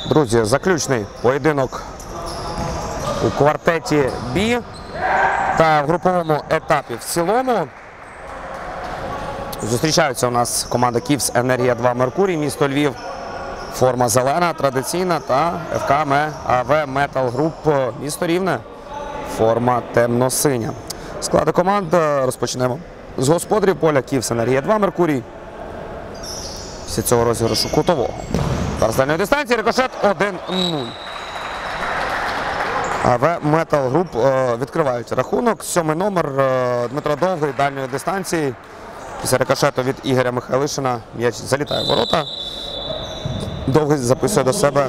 Друзі, заключний поєдинок у квартеті Бі та в груповому етапі в цілому. Зустрічаються у нас команда «Київенергія-2 Меркурій», місто Львів. Форма зелена, традиційна, та ФК АВ Метал Груп, місто Рівне. Форма темно-синя. Склади команд розпочнемо з господарів поля «Київенергія-2 Меркурій». Після цього розіграшу кутового. Зараз дальньої дистанції, рикошет 1-0. АВ Метал Груп відкривають рахунок. 7-й номер Дмитро Довгий дальньої дистанції. Після рикошету від Ігоря Михайлишина м'яч залітає в ворота. Довгий записує до себе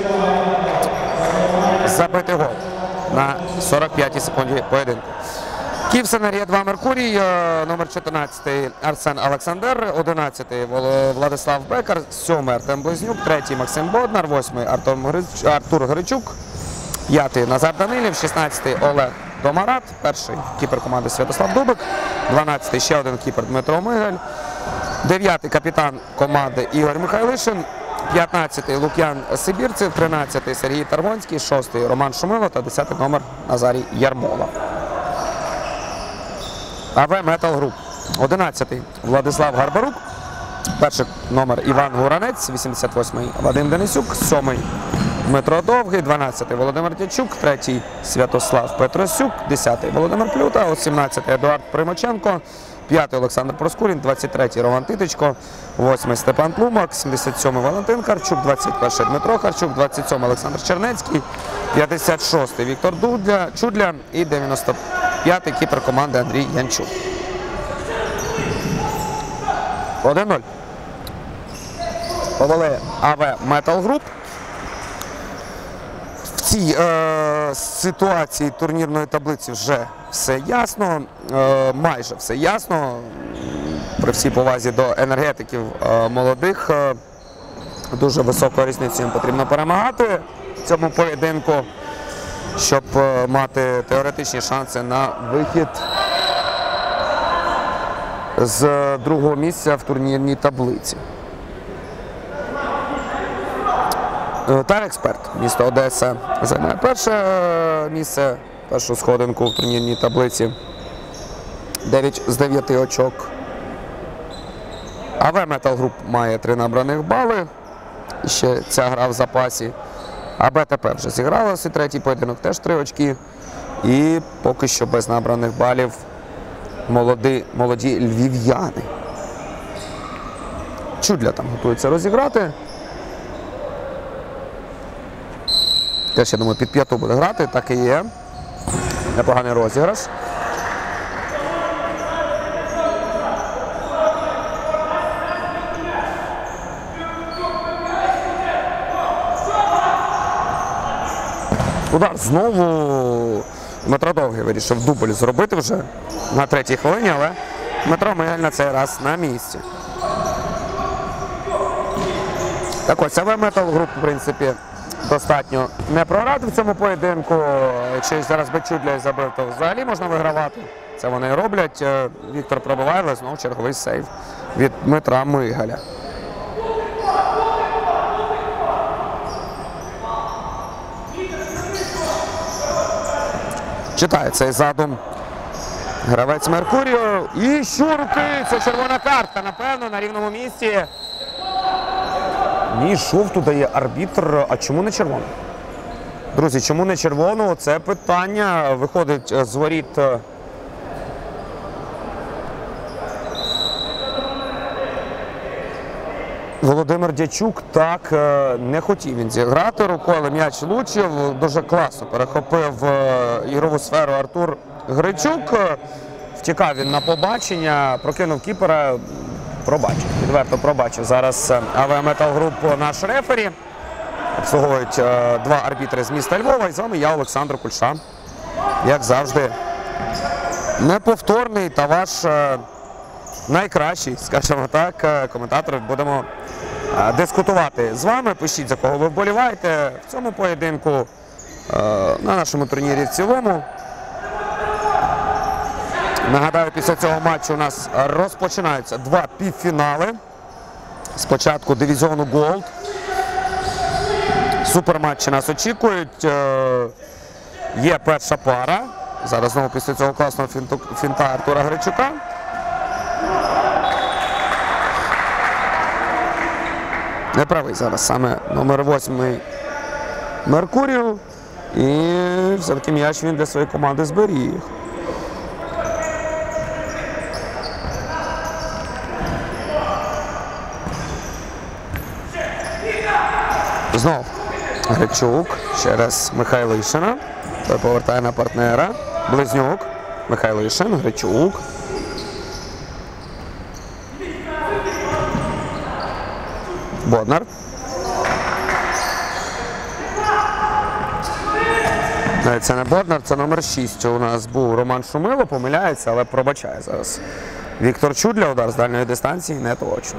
забитий гол на 45-й секунді поєдинку. «Київенергія-2 Меркурій», номер 14 Арсен Олександр, 11 Владислав Бекар, 7 Артем Близнюк, 3 Максим Боднар, 8 Артур Гричук, 5 Назар Данилів, 16 Олег Домарат, 1 кіпер команди Святослав Дубик, 12 ще один кіпер Дмитро Мигаль, 9 капітан команди Ігор Михайлишин, 15 Лук'ян Сибірцев, 13 Сергій Таргонський, 6 Роман Шумило та 10 номер Назарій Ярмола. АВ Метал Груп. 11 Владислав Гарбарук, 1 номер Іван Гуранець, 88 Вадим Денисюк, 7 Дмитро Довгий, 12 Володимир Тячук, 3 Святослав Петросюк, 10 Володимир Плюта, 17 Едуард Примаченко, 5 Олександр Проскурін, 23 Роман Титичко, 8 Степан Плумак, 77 Валентин Харчук, 21 Дмитро Харчук, 27 Олександр Чернецький, 56 Віктор Чудля і 95-й кіпер команди Андрій Янчук. 1-0. Повели АВ Метал Груп. В цій ситуації турнірної таблиці вже все ясно, майже все ясно. При всій повазі до енергетиків молодих, дуже високою різницею потрібно перемагати в цьому поєдинку, щоб мати теоретичні шанси на вихід з другого місця в турнірній таблиці. Тарексперт, місто Одеса, займає перше місце, першу сходинку в турнірній таблиці. 9 з 9 очок. АВ Метал Груп має 3 набраних бали. І ще ця гра в запасі. АБТП вже зігралося, третій поєдинок, теж 3 очки. І поки що без набраних балів молоді львів'яни. Чудля там готується розіграти. Теж, я думаю, під п'яту буде грати, так і є. Непоганий розіграш. Удар знову. Дмитро Довгий вирішив дубль зробити вже на 3-й хвилині, але Дмитро Мигаль на цей раз на місці. Так ось, АВ Метал Груп, в принципі, достатньо не програти в цьому поєдинку. Якщо зараз би Чудля забив, то взагалі можна вигравати. Це вони і роблять. Віктор пробиває, але знову черговий сейв від Дмитра Мигаля. Читає цей задум гравець Меркурію. І щурки! Це червона картка, напевно, на рівному місці. Ні, жовту дає арбітр. А чому не червону? Друзі, чому не червону? Це питання. Виходить з воріт Володимир Дячук. Так, не хотів він зіграти рукою, але м'яч влучив. Дуже класно перехопив ігрову сферу Артур Гричук. Втікав він на побачення, прокинув кіпера. Пробачив, відверто пробачив. Зараз АВ Метал Груп наш рефері. Обслуговують 2 арбітри з міста Львова. І з вами я, Олександр Кульша. Як завжди, неповторний та ваш найкращий, скажімо так, коментатор. Будемо дискутувати з вами. Пишіть, за кого ви вболіваєте в цьому поєдинку, на нашому турнірі в цілому. Нагадаю, після цього матчу у нас розпочинаються 2 півфінали. Спочатку дивізіону Голд. суперматчі нас очікують. Є перша пара. Зараз знову після цього класного фінта Артура Гречука. Неправий зараз саме номер 8 Меркурію. І все-таки м'яч він для своєї команди зберіг. Знов Гречук через Михайлишина. Той повертає на партнера. Близнюк. Михайлишин, Гречук. Боднар. Це не Боднар, це номер 6. У нас був Роман Шумило, помиляється, але пробачає зараз. Віктор Чудля, удар з дальньої дистанції, не точно.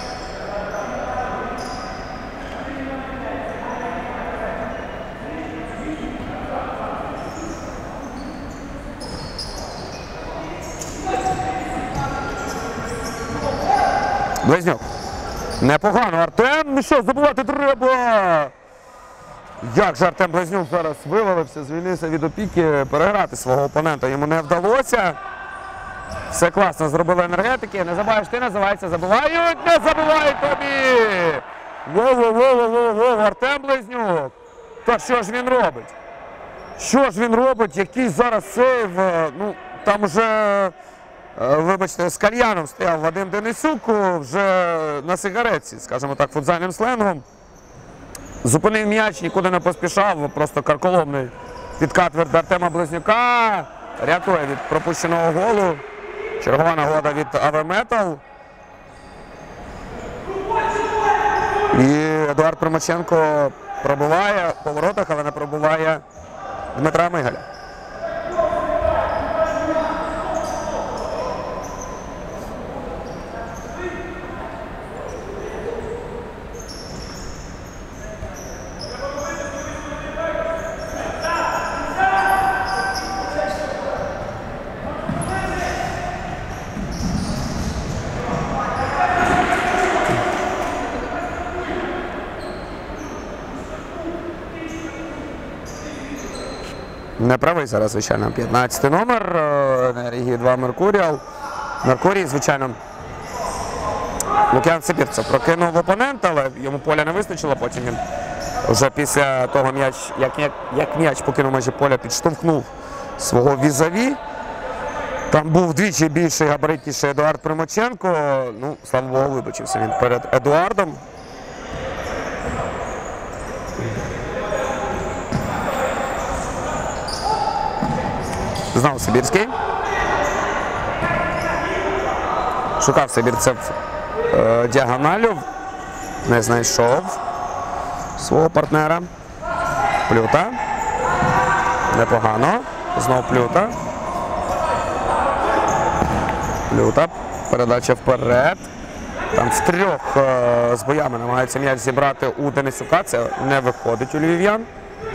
Близнюк. Непогано. Артем, ну що, забувати треба. Як же Артем Близнюк зараз вивалився, звільнився від опіки, переграти свого опонента йому не вдалося. Все класно зробили енергетики. Не забуваєш ти, називається, забувають, не забувають тобі. Воу, Артем Близнюк. Та що ж він робить? Що ж він робить? Який зараз сейв? Ну, там вже... Вибачте, з кальяном стояв Вадим Денисюк вже на сигаретці, скажімо так, футзальним сленгом. Зупинив м'яч, нікуди не поспішав, просто карколомний підкат від Артема Близнюка. Рятує від пропущеного голу. Чергова нагода від АВ Метал. І Едуард Примаченко пробиває по воротах, але не пробиває Дмитра Мигаля. Неправий зараз, звичайно, 15-й номер Енергії 2 Меркуріал. Меркурій, звичайно, Лук'ян Сибірцев прокинув опонента, але йому поля не вистачило. Потім він вже після того, як м'яч покинув межі поля, підштовхнув свого візаві. Там був вдвічі більший, габаритніший Едуард Примаченко. Ну, слава Богу, вибачився він перед Едуардом. Знав Сибірський. Шукав Сибірцев діагоналю. Не знайшов свого партнера. Плюта. Непогано. Знов Плюта. Плюта. Передача вперед. Там з трьох з боями намагається м'яч зібрати у Денисюка. Це не виходить у львів'ян.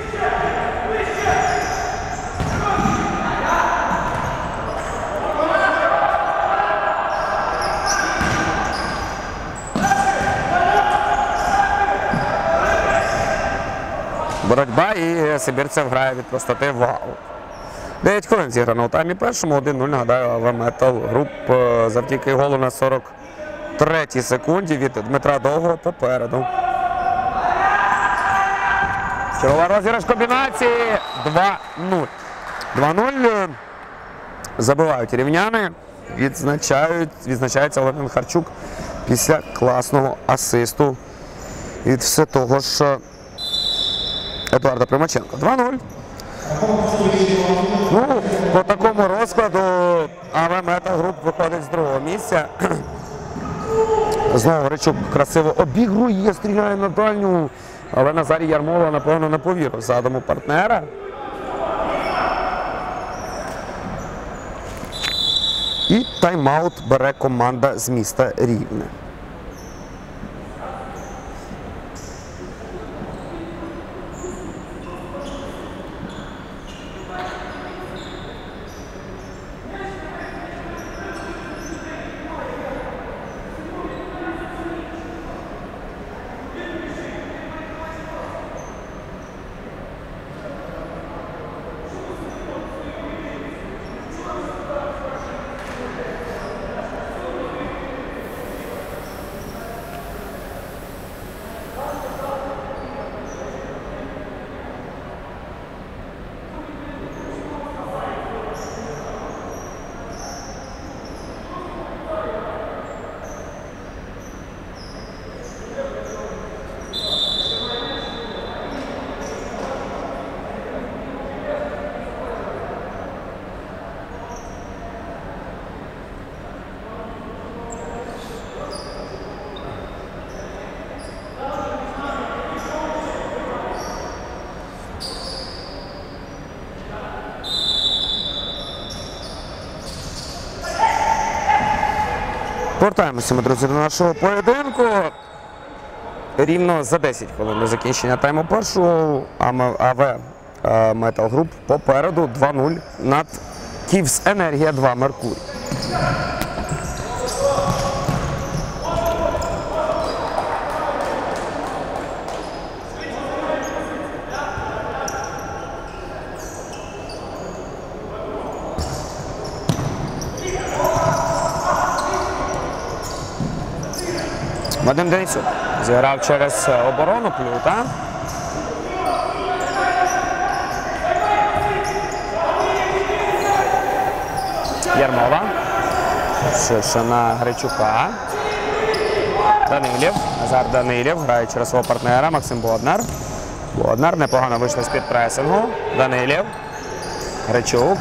Боротьба і Сибірцев грає від простоти в аут. 9 хвилин зіграно у таймі першому, 1-0, нагадаю, АВ Метал Груп завдяки голу на 43-й секунді від Дмитра Довгого попереду. Чергова розіграш комбінації 2-0. 2-0 забивають рівняни, відзначається Олег Харчук після класного асисту від все того ж Едуарда Примаченка. 2-0. Ну, по такому розкладу АВ Метал Груп виходить з другого місця. Знову Гречук красиво обігрує, стріляє на дальню, але Назарій Ярмола, напевно, не повірив задуму партнера. І тайм-аут бере команда з міста Рівне. Повертаємося ми, друзі, до нашого поєдинку. Рівно за 10 хвилин до закінчення тайму першого АВ Метал Груп попереду 2-0 над Київсенергія 2 Меркурій. Вадим Денисюк зіграв через оборону Плюта. Ярмола. Ширше на Гречука. Данилів. Назар Данилів грає через свого партнера Максим Боднар. Боднар непогано вийшов з-під пресингу. Данилів. Гречук.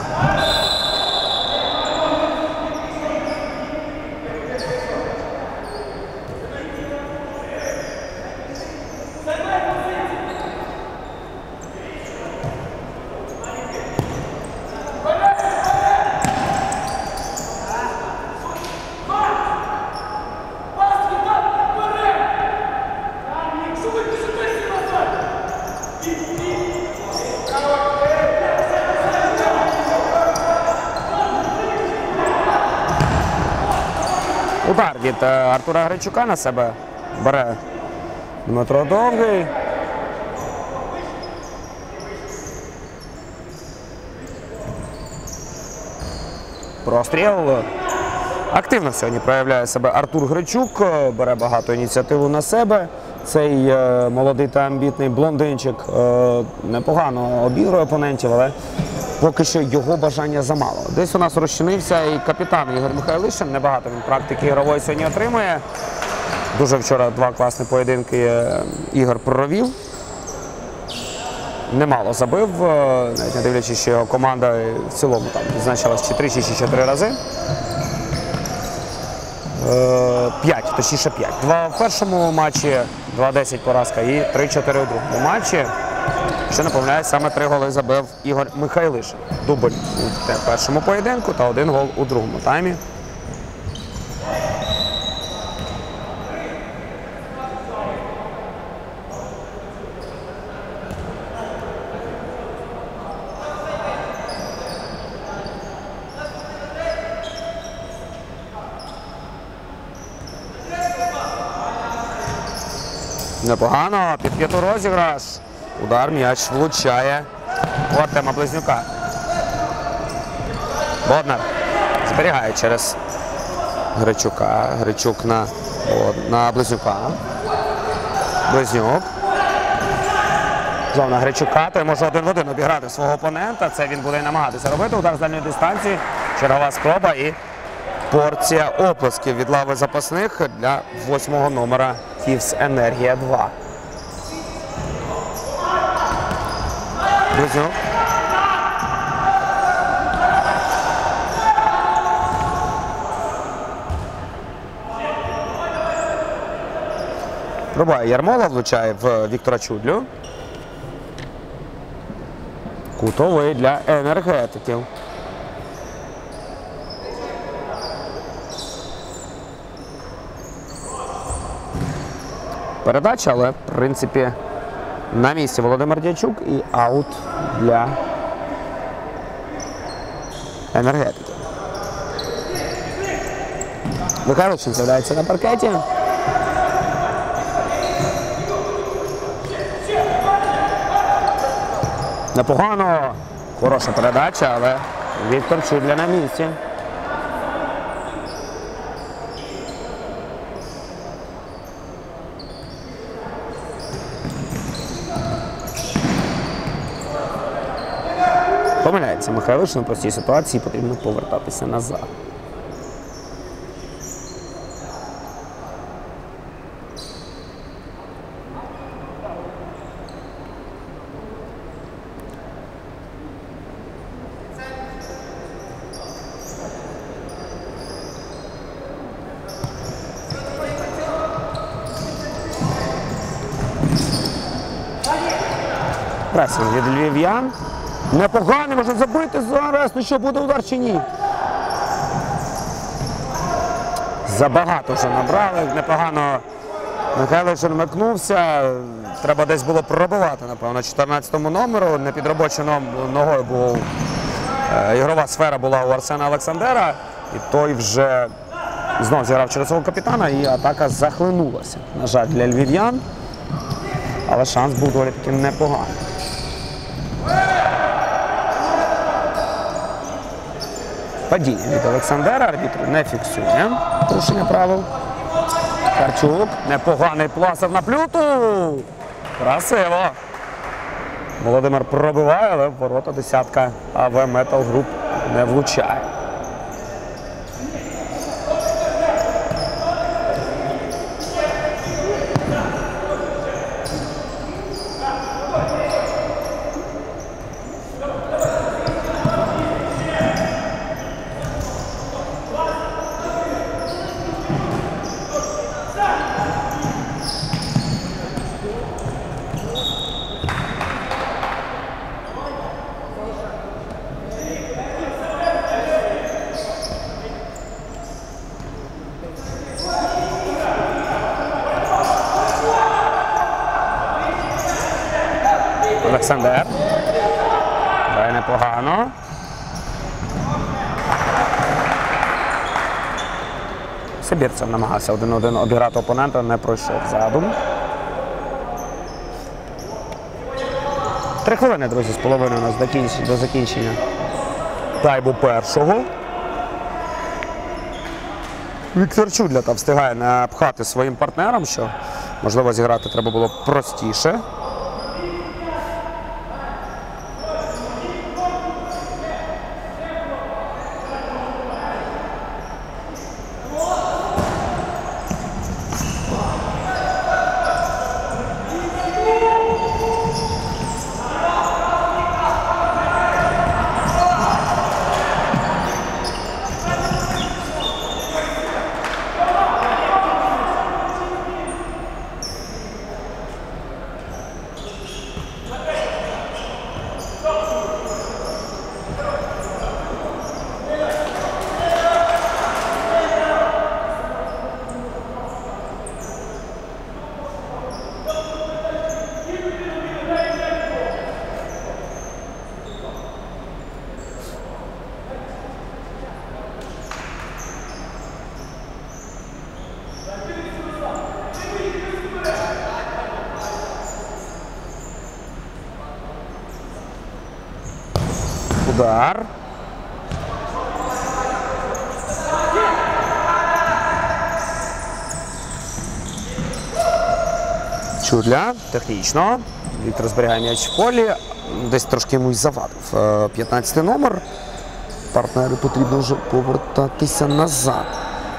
Удар від Артура Гречука на себе бере Дмитро Довгий. Простріл. Активно сьогодні проявляє себе Артур Гречук, бере багато ініціативу на себе. Цей молодий та амбітний блондинчик непогано обігрує опонентів, але поки що його бажання замало. Десь у нас розчинився і капітан Ігор Михайлишин. Небагато він практики ігрової сьогодні отримує. Дуже вчора два класні поєдинки Ігор провів. Немало забив, навіть не дивлячись, що його команда в цілому там відзначилась чи 3, чи 4 рази. 5, точніше 5. 2 в першому матчі, 2-10 поразка і 3-4 у другому матчі. Що не помиляюсь, саме 3 голи забив Ігор Михайлишин. Дубль у першому поєдинку та 1 гол у другому таймі. Непогано, під п'яту розіграш. Удар, м'яч влучає у Артема Близнюка. Боднар зберігає через Гречука. Гречук на Близнюка. Близнюк. Знову на Гречука. Той може 1 в 1 обіграти свого опонента. Це він буде намагатися робити. Удар з дальньої дистанції. Чергова спроба і порція оплесків від лави запасних для 8-го номера Київсенергія 2. Близнюк. Рубає Ярмола, влучає в Віктора Чудлю. Кутовий для енергетиків. Передача, але в принципі на місці Володимир Дячук і аут для енергетики. Михайлишин з'являється на паркеті. Непогано. Хороша передача, але Віктор Чудля на місці. Помиляється Михайлишин, в простій ситуації потрібно повертатися назад. Пресинг від львів'ян. Непоганий, можна забити зараз. Ну що, буде удар чи ні? Забагато вже набрали, непогано Михайлишин вмикнувся. Треба десь було пробивати, напевно, 14-му номеру. Не під робочою ногою був. Ігрова сфера була у Арсена Олександера. І той вже знов зіграв через свого капітана і атака захлинулася. На жаль, для львів'ян. Але шанс був доволі таки непоганий. Падіння від Олександера, арбітр не фіксує порушення правил. Харчук, непоганий пласер на плюту. Красиво. Володимир пробиває, але в ворота десятка АВ Метал Груп не влучає. Олександр. Грає непогано. Сибірцев намагався 1-1 обіграти опонента, не пройшов задум. 3 хвилини, друзі, з половиною у нас до закінчення тайму першого. Віктор Чудля там встигає напхати своїм партнерам, що, можливо, зіграти треба було простіше. Удар. Чудля. Технічно. Віктор зберігає м'яч в полі. Десь трошки йому й завадив 15-й номер. Партнеру потрібно вже повертатися назад.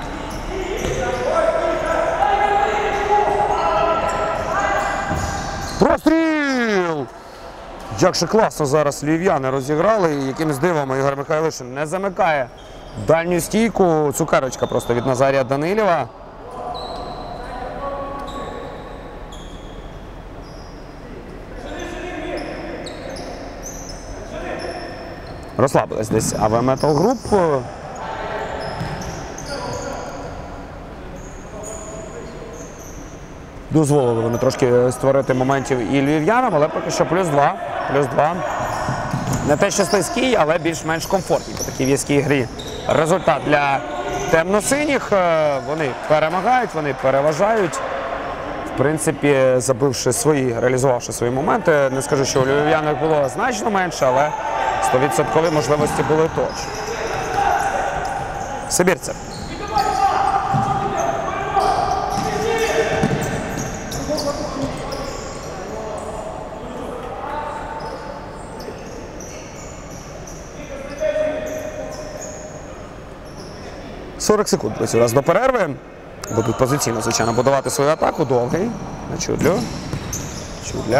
Простріл! Як же класно зараз львів'яни розіграли, і якимсь дивом Ігор Михайлишин не замикає дальню стійку. Цукерочка просто від Назарія Данилєва. Розслабилась десь АВ Метал Груп. Дозволили вони трошки створити моментів і львів'янам, але поки що +2. +2. Не те, що слизький, але більш-менш комфортний по такій в'язкій грі. Результат для темно-синіх. Вони перемагають, вони переважають. В принципі, забивши реалізувавши свої моменти. Не скажу, що у львів'янах було значно менше, але 100% можливості були точно. Сибірцев. «40 секунд у нас до перерви. Будуть позиційно, звичайно, будувати свою атаку. Довгий. На Чудлю. Чудля.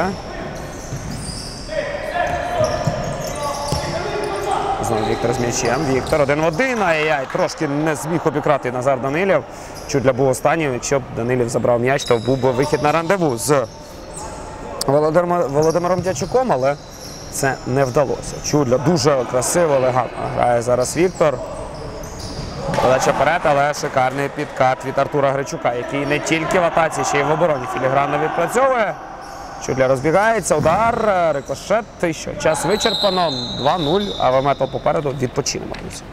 Знову Віктор з м'ячем. Віктор 1 в 1. Ай-яй, трошки не зміг обікрати Назар Данилєв. Чудля був останнім. Якщо б Данилєв забрав м'яч, то був би вихід на рандеву з Володимиром Дячуком, але це не вдалося. Чудля дуже красиво, елегантно грає зараз Віктор. Подача вперед, але шикарний підкат від Артура Гречука, який не тільки в атаці, ще й в обороні філігранно відпрацьовує. Чудля розбігається, удар, рикошет. І що? Час вичерпано, 2-0, АВ Метал попереду, відпочинемо.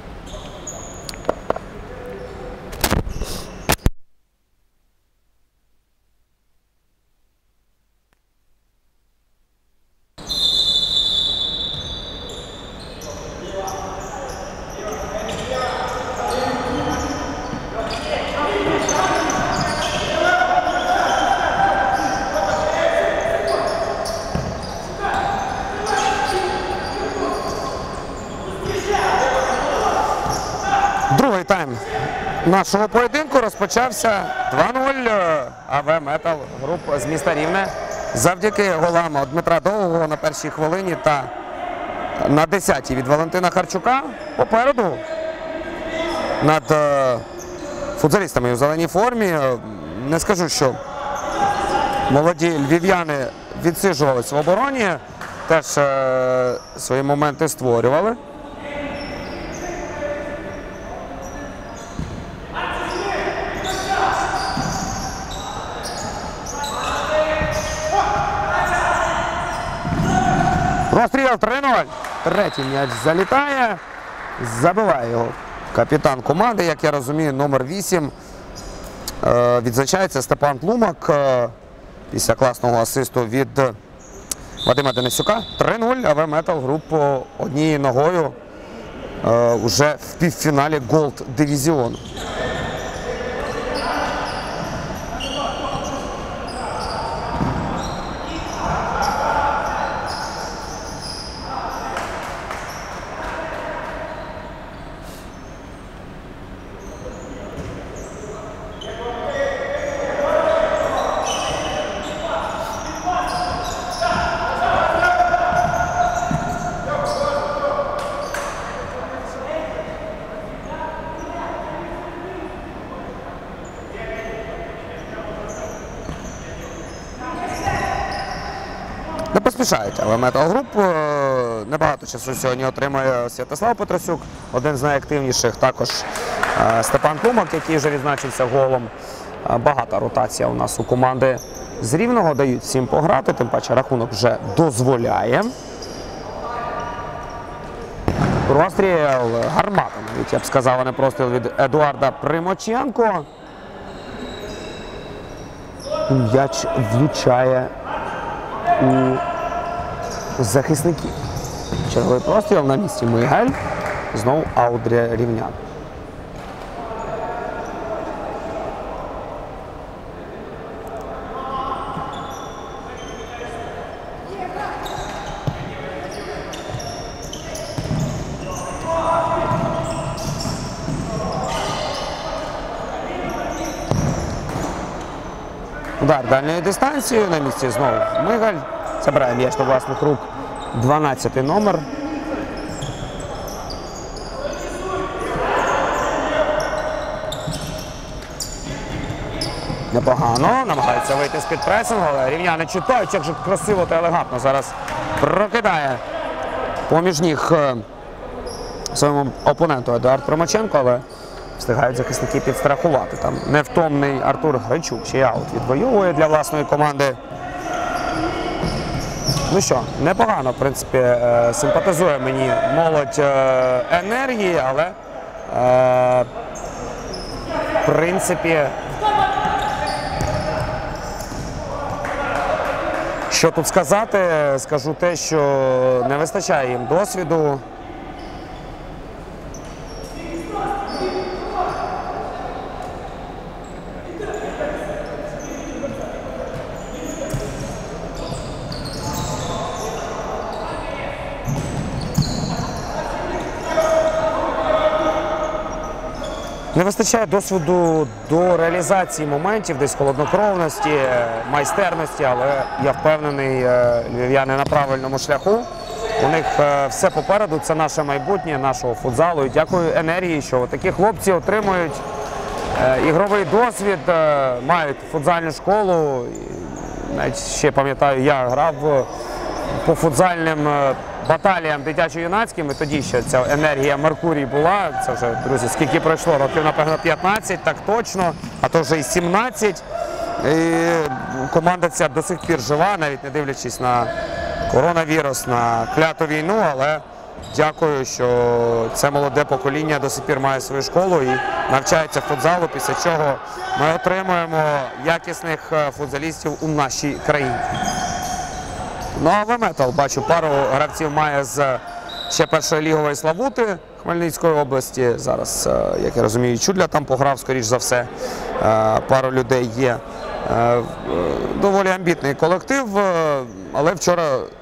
Другий тайм нашого поєдинку розпочався 2-0. АВ Метал груп з міста Рівне завдяки голам Дмитра Довгого на першій хвилині та на 10-й від Валентина Харчука. Попереду над футзалістами у зеленій формі. Не скажу, що молоді львів'яни відсиджувались в обороні, теж свої моменти створювали. Розстріл 3-0. Третій м'яч залітає. Забиває його капітан команди, як я розумію, номер 8. Відзначається Степан Тлумак після класного асисту від Вадима Денисюка. 3-0. АВ Метал груп однією ногою уже в півфіналі Голд дивізіону. Не поспішають, але Метал Груп. Небагато часу сьогодні отримує Святослав Петросюк, один з найактивніших. Також Степан Тлумак, який вже відзначився голом. Багата ротація у нас у команди з Рівного. Дають всім пограти, тим паче рахунок вже дозволяє. Простріл гармата, навіть я б сказав, а не простріл від Едуарда Примоченко. М'яч влучає у захисників. Черговий простріл на місці Мигель. Знову аут для рівнян. Удар дальньої дистанції, на місці знову Мигаль. Забирає м'яч до власних рук 12-й номер. Непогано, намагається вийти з-під пресингу, але рівняни читають, як же красиво та елегантно зараз прокидає поміж ніг своєму опоненту Едуард Примоченко, але встигають захисники підстрахувати. Там невтомний Артур Гречук, ще й аут відвоює для власної команди. Ну що, непогано, в принципі, симпатизує мені молодь енергії, але в принципі, що тут сказати, скажу те, що не вистачає їм досвіду. Не вистачає досвіду до реалізації моментів, десь холоднокровності, майстерності, але я впевнений, львів'яни на правильному шляху. У них все попереду, це наше майбутнє, нашого футзалу. І дякую енергії, що такі хлопці отримують ігровий досвід, мають футзальну школу. Навіть ще пам'ятаю, я грав по футзальним баталіям дитячо-юнацьким, і тоді ще ця енергія Меркурій була. Це вже, друзі, скільки пройшло, років, напевно, 15, так точно, а то вже і 17. І команда ця до сих пір жива, навіть не дивлячись на коронавірус, на кляту війну, але дякую, що це молоде покоління до сих пір має свою школу і навчається футзалу, після чого ми отримуємо якісних футзалістів у нашій країні. Ну а АВ-Метал, бачу, пару гравців має з ще першої лігової Славути Хмельницької області. Зараз, як я розумію, Чудля там пограв, скоріш за все. Пару людей є. Доволі амбітний колектив, але вчора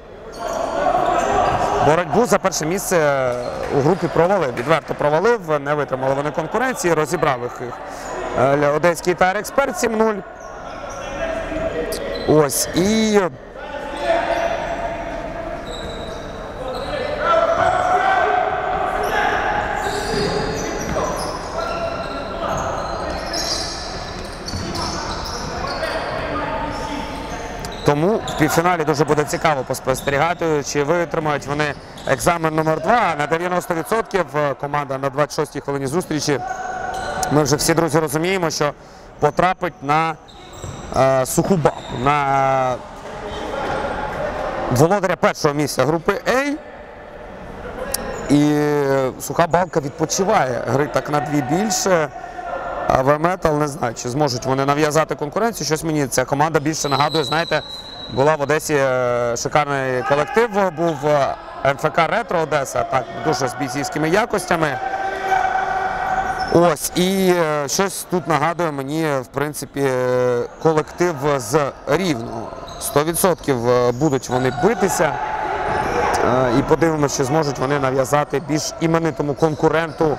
боротьбу за перше місце у групі провалив. Відверто провалив, не витримали вони конкуренції, розібрав їх одеський Тайр Експерт 7-0. Ось, і тому в півфіналі дуже буде цікаво поспостерігати, чи витримають вони екзамен номер 2 на 90%. Команда на 26-й хвилині зустрічі. Ми вже всі, друзі, розуміємо, що потрапить на суху балку, на володаря першого місця групи А. І суха балка відпочиває. Гри так на 2 більше. АВ-Метал, не знаю, чи зможуть вони нав'язати конкуренцію. Щось мені ця команда більше нагадує, знаєте, була в Одесі шикарний колектив, був МФК Ретро Одеса, так, дуже з бійцівськими якостями. Ось, і щось тут нагадує мені, в принципі, колектив з Рівного. 100% будуть вони битися. І подивимося, чи зможуть вони нав'язати більш іменитому конкуренту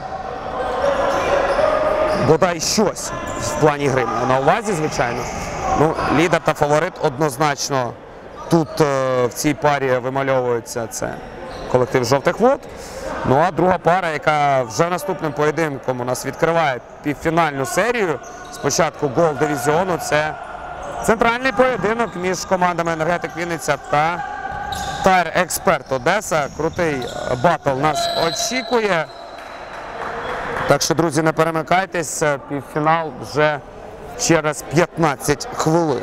бодай щось в плані гри. На увазі, звичайно. Ну, лідер та фаворит однозначно тут в цій парі вимальовується, це колектив Жовтих Вод. Ну а друга пара, яка вже наступним поєдинком у нас відкриває півфінальну серію, спочатку гол дивізіону, це центральний поєдинок між командами Енергетик Вінниця та Тайр Експерт Одеса. Крутий батл нас очікує. Так що, друзі, не перемикайтесь, півфінал вже через 15 хвилин.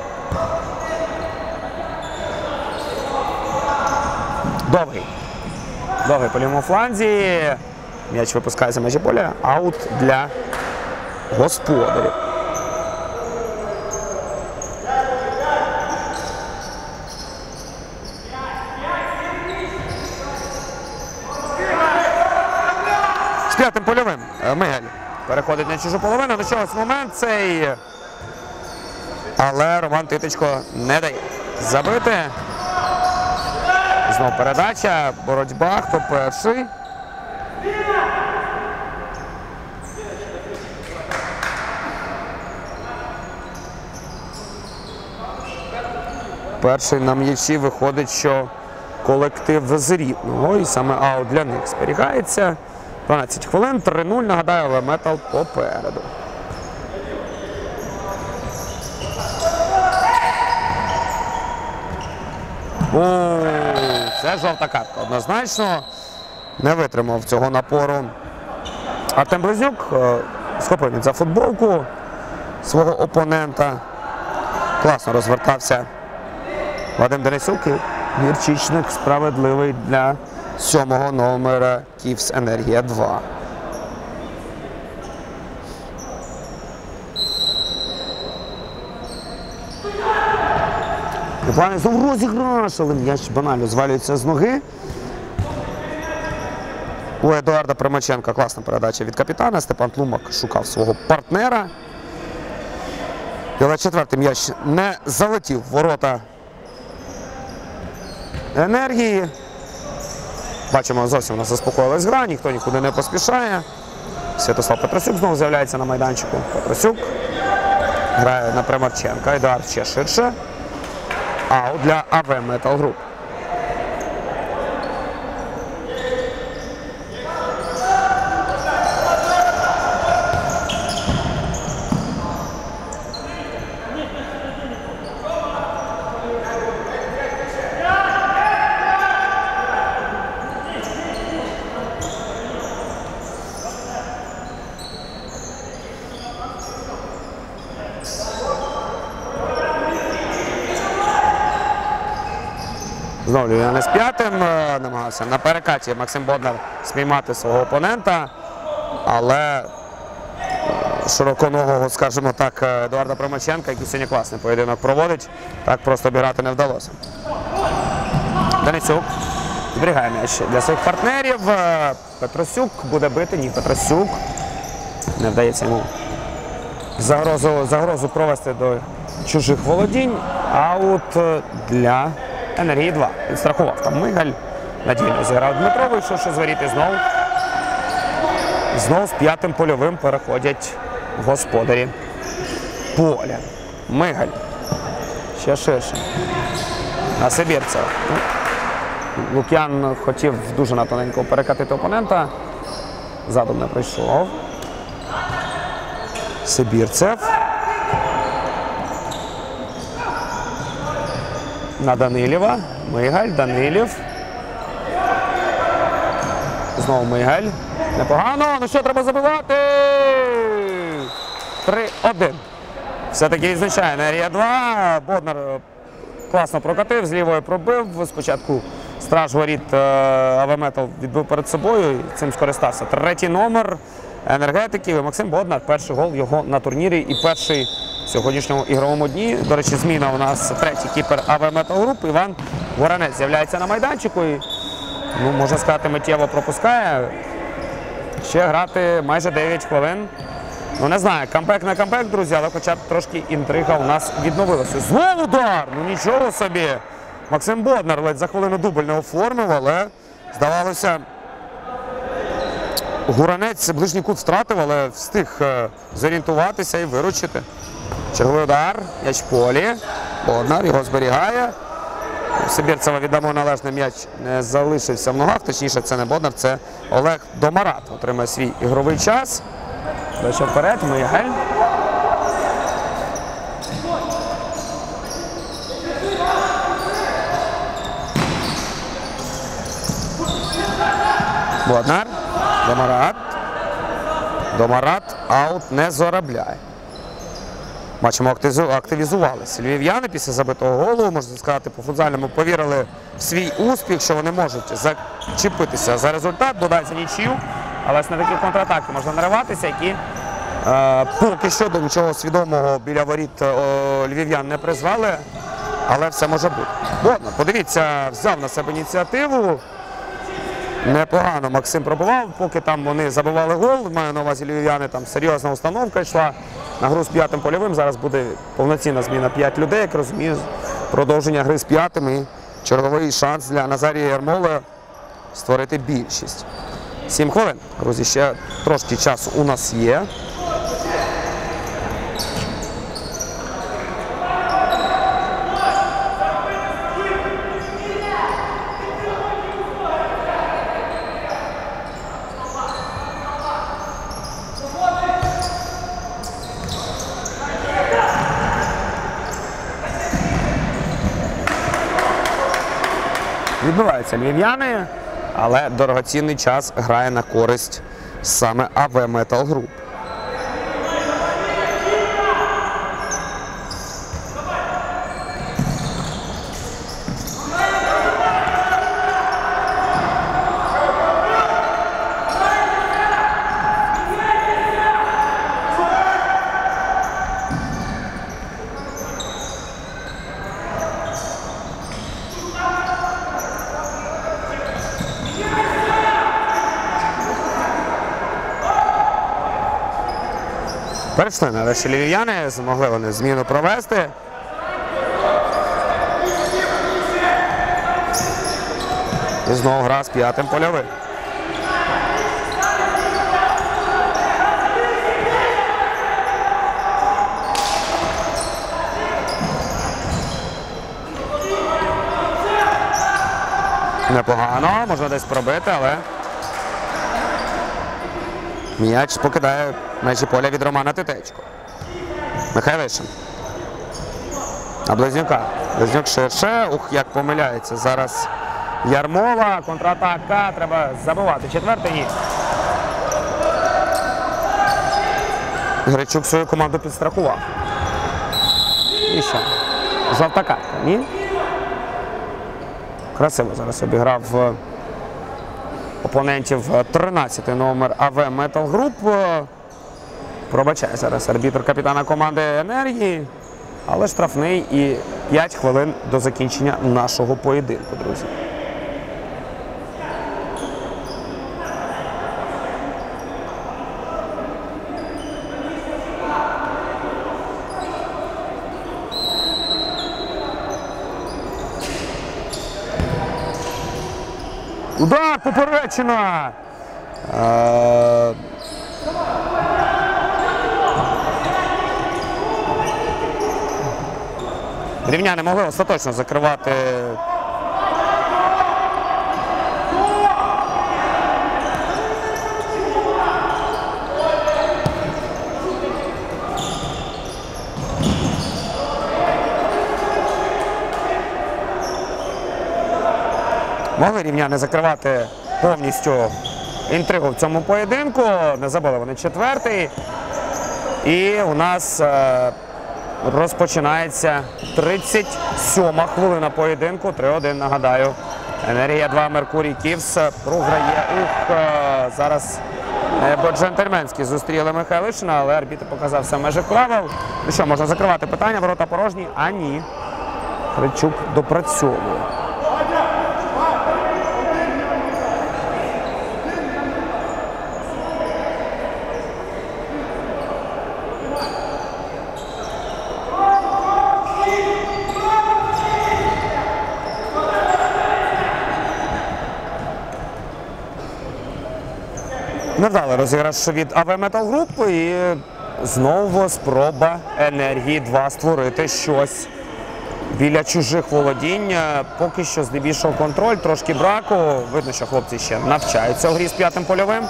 Довгий по лівому фланзі. М'яч випускає за межі поля. Аут для господарів. З п'ятим польовим Мигель переходить на чужу половину. Ну що, ось момент цей. Але Роман Титичко не дає забити. Знову передача, боротьба, хто перший. Перший на м'ячі виходить, що колектив з Рівного, і саме аут для них зберігається. 12 хвилин, 3-0, нагадаю, але АВ-Метал попереду. Це жовта картка, однозначно. Не витримав цього напору Артем Близнюк. Схопив він за футболку свого опонента. Класно розвертався Вадим Денисюк. Гірчичник справедливий для 7-го номера Київсенергія 2. Плани знову розіграш, але м'яч банально звалюється з ноги. У Едуарда Примаченка класна передача від капітана. Степан Тлумак шукав свого партнера. Але четвертий м'яч не залетів в ворота Енергії. Бачимо, зовсім у нас заспокоїлась гра, ніхто нікуди не поспішає. Святослав Петросюк знову з'являється на майданчику. Петросюк грає на Примаченка. Едуард ще ширше. Аут для АВ-Метал Груп. Знову Львів'яни з п'ятим. Намагався на перекаті Максим Боднар спіймати свого опонента. Але широконогого, скажімо так, Едуарда Промаченка, який сьогодні класний поєдинок проводить, так просто обіграти не вдалося. Денисюк зберігає м'яч для своїх партнерів. Петросюк буде бити. Ні, Петросюк. Не вдається йому загрозу провести до чужих володінь. Аут для Енергії 2. Підстрахував там Мигаль. Надійно зіграв Дмитро, вийшовши з воріт і знову з п'ятим польовим переходять господарі поля. Мигаль. Ще ширше. На Сибірцева. Лук'ян хотів дуже на тоненько перекатити опонента. Задом не прийшов. Сибірцев. На Данилєва. Мигаль, Данилів. Знову Мигаль. Непогано. Ну що, треба забивати? 3-1. Все-таки відзначає Енергія 2. Боднар класно прокатив, з лівої пробив. Спочатку страж воріт АВ Метал відбив перед собою і цим скористався. Третій номер енергетиків. Максим Боднар. Перший гол його на турнірі і перший в сьогоднішньому ігровому дні. До речі, зміна у нас третій кіпер АВ Метал Груп. Іван Воронець з'являється на майданчику і, ну, можна сказати, миттєво пропускає. Ще грати майже 9 хвилин. Ну, не знаю, камбек на камбек, друзі, але хоча б трошки інтрига у нас відновилася. Знову удар! Ну нічого собі! Максим Боднар ледь за хвилину дубль не оформив, але, здавалося, Гуранець ближній кут втратив, але встиг зорієнтуватися і виручити. Черговий удар, м'яч в полі. Боднар його зберігає. Сибірцева, віддамо належний, м'яч не залишився в ногах, точніше це не Боднар, це Олег Домарат. Отримає свій ігровий час. Дальше вперед, Мигаль. Боднар. Домарат. Домарат аут не заробляє. Бачимо, активізувалися львів'яни після забитого голу. Можна сказати, по футзальному повірили в свій успіх, що вони можуть зачепитися за результат, додається нічию. Але на такі контратаки можна нариватися, які поки що до нічого свідомого біля воріт львів'ян не призвали. Але все може бути. Боднар, подивіться, взяв на себе ініціативу. Непогано Максим пробував, поки там вони забивали гол. Маю на увазі львів'яни, там серйозна установка йшла на гру з п'ятим польовим. Зараз буде повноцінна зміна 5 людей, як розумію, продовження гри з п'ятим і черговий шанс для Назарія Ярмоли створити більшість. 7 хвилин. Друзі, ще трошки часу у нас є. Відбуваються львів'яни, але дорогоцінний час грає на користь саме АВ Метал Груп. Перейшли нарешті львів'яни, змогли вони зміну провести. І знову гра з п'ятим польовим. Непогано, можна десь пробити, але м'яч покидає межі поля від Романа Титечко. Михайлишин. На Близнюка. Близнюк ширше. Ух, як помиляється зараз Ярмола. Контратака. Треба забивати. Четвертий ні. Гречук свою команду підстрахував. І що? Жовта картка, ні? Красиво зараз обіграв опонентів 13-й номер АВ Metal Group. Пробачає зараз арбітр капітана команди «Енергії». Але штрафний і 5 хвилин до закінчення нашого поєдинку, друзі. Удар, поперечина! Рівняни могли остаточно закривати повністю інтригу в цьому поєдинку. Не забули вони 4-й. І у нас розпочинається 37-ма хвилина поєдинку. 3-1, нагадаю. Енергія 2, Меркурій Київс програє. Зараз по-джентльменськи зустріли Михайлишина, але арбітр показав все в межах правил. Ну що, можна закривати питання, ворота порожні? А ні. Кричук допрацьовує. Невдалий розіграш від АВ Metal Group і знову спроба Енергії 2 створити щось біля чужих володінь. Поки що здебільшого контроль, трошки браку. Видно, що хлопці ще навчаються у грі з 5-м польовим.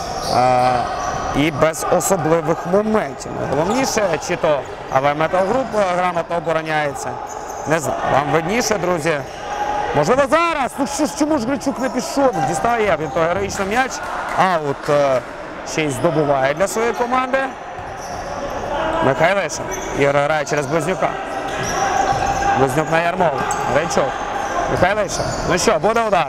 І без особливих моментів. Найголовніше, чи то АВ Metal Group грамотно обороняється. Не знаю, вам видніше, друзі. Можливо, зараз. Ну що ж, чому ж Гречук не пішов? Дістає він то героїчний м'яч. Аут ще й здобуває для своєї команди. Михайлишин. Ігор грає через Близнюка. Близнюк на Ярмолу. Гречук. Михайлишин. Ну що, буде удар.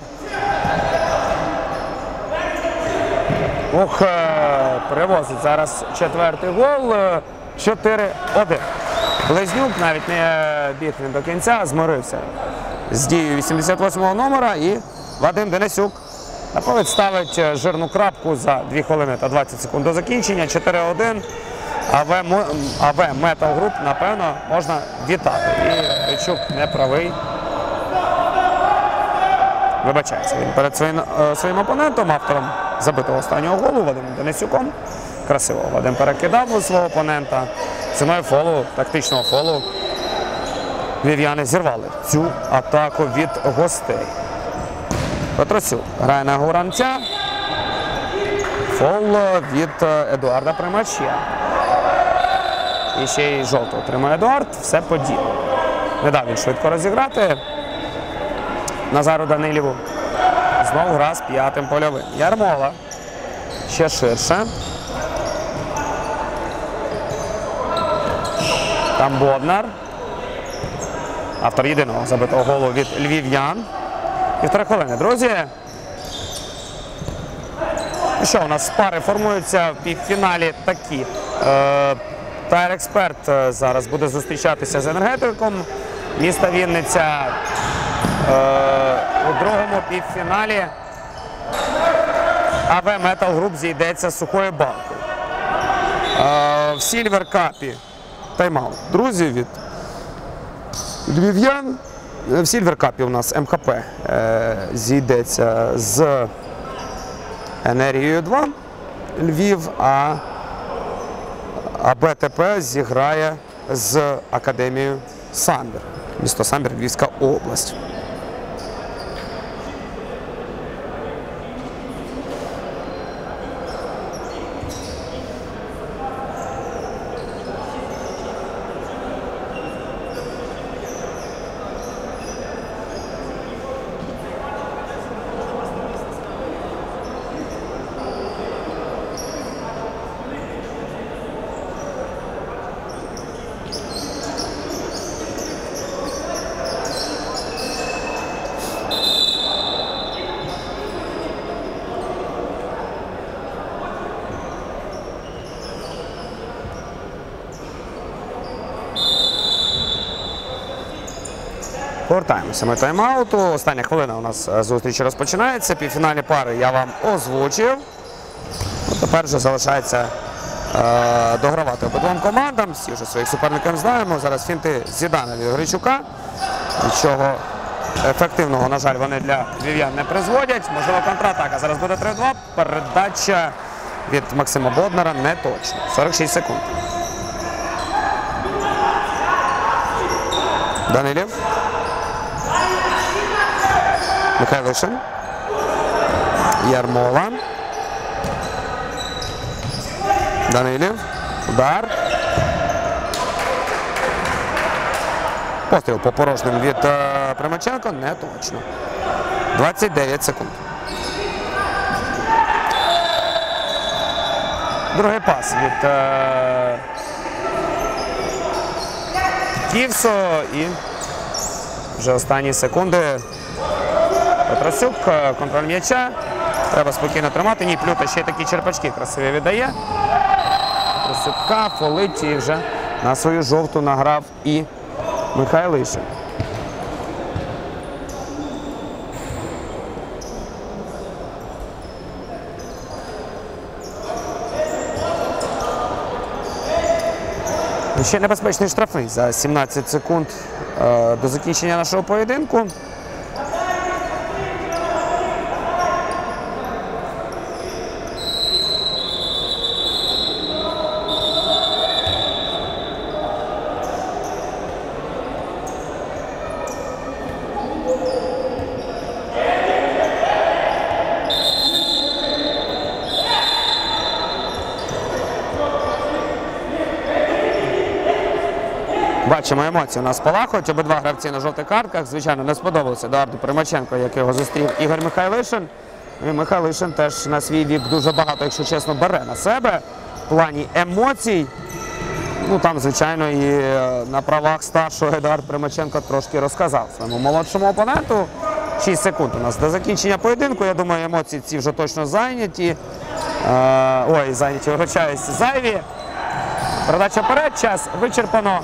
Привозить зараз 4-й гол. 4-1. Близнюк навіть не біг він до кінця, змирився з дією 88-го номера, і Вадим Денисюк ставить жирну крапку за 2 хвилини та 20 секунд до закінчення. 4-1. АВ Metal Group, напевно, можна вітати. І Гречук не правий. Вибачається він перед своїм опонентом, автором забитого останнього голу Вадимом Денисюком. Красиво Вадим перекидав свого опонента. Ціною фолу, тактичного фолу, львів'яни зірвали цю атаку від гостей. Петросюк грає на Гуранця. Фол від Едуарда Примача. І ще й жовтого отримає Едуард. Все по ділу. Не дав він швидко розіграти Назару Данилєву. Знову гра з 5-м польовим. Ярмола. Ще ширше. Там Боднар. Автор єдиного забитого голу від львів'ян. 1,5 хвилини, друзі. Що, у нас пари формуються в півфіналі такі. Тайр Експерт зараз буде зустрічатися з енергетиком міста Вінниця. У другому півфіналі АВ Metal Group зійдеться з Сухою Балкою. В Сільвер Капі тайм-аут, друзі, від львів'ян. В Сільвер Капі у нас МХП зійдеться з Енергією 2 Львів, а БТП зіграє з Академією Самбір. Місто Самбір, Львівська область. Повертаємося ми тайм-ауту. Остання хвилина у нас зустрічі розпочинається. Півфінальні пари я вам озвучив. Тепер вже залишається догравати обидвом командам. Всі вже своїх суперників знаємо. Зараз фінти Зідана від Грищука. Нічого ефективного, на жаль, вони для львів'ян не призводять. Можливо, контратака. Зараз буде 3-2. Передача від Максима Боднара не точно. 46 секунд. Данилів. Михайлишин. Ярмола. Данилів. Удар. Постріл по порожним від Примаченко не точно. 29 секунд. Другий пас від Ківсо і вже останні секунди. Петросюк, контроль м'яча. Треба спокійно тримати. Ні, Плюта ще й такі черпачки красиві віддає. Петросюка фолить і вже на свою жовту награв і Михайлишин. Ще небезпечний штрафний за 17 секунд до закінчення нашого поєдинку. Бачимо, емоції у нас спалахують. Обидва гравці на жовтих картках. Звичайно, не сподобалося Едуарду Примаченко, як його зустрів Ігор Михайлишин. І Михайлишин теж на свій вік дуже багато, якщо чесно, бере на себе в плані емоцій. Ну, там, звичайно, і на правах старшого Едуард Примаченко трошки розказав своєму молодшому опоненту. 6 секунд у нас до закінчення поєдинку. Я думаю, емоції ці вже точно зайняті. Вибачаюсь, зайві. Передача вперед, час вичерпано.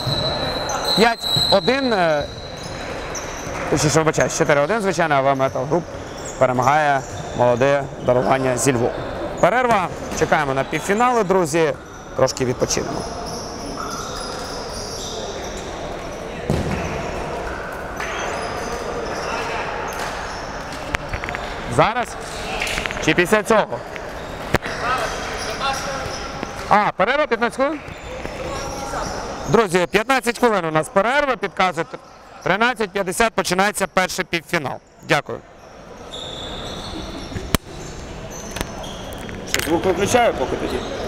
5-1, точніше, вибачаюсь, 4-1, звичайно, а Metal Group перемагає молоде дарування зі Львова. Перерва, чекаємо на півфінали, друзі, трошки відпочинемо. Зараз? Чи після цього? Перерва 15 хвилин? Друзі, 15 хвилин у нас перерва, підказує 13:50, починається перший півфінал. Дякую. Звук виключаю поки тоді.